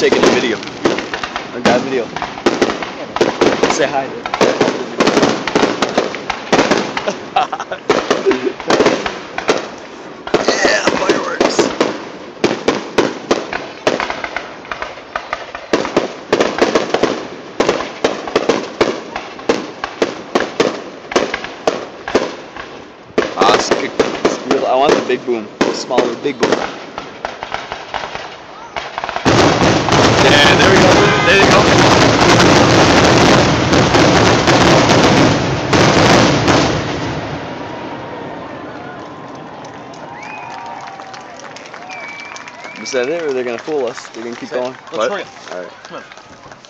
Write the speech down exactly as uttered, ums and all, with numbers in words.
taking a video. I got a video. Say hi. Yeah, fireworks. Ah, it's, it's real. I want the big boom, the smaller big boom. Yeah, there we go. There you go. Is that it, or are they gonna fool us? They're gonna keep going? Let's What? it. All right. Come on.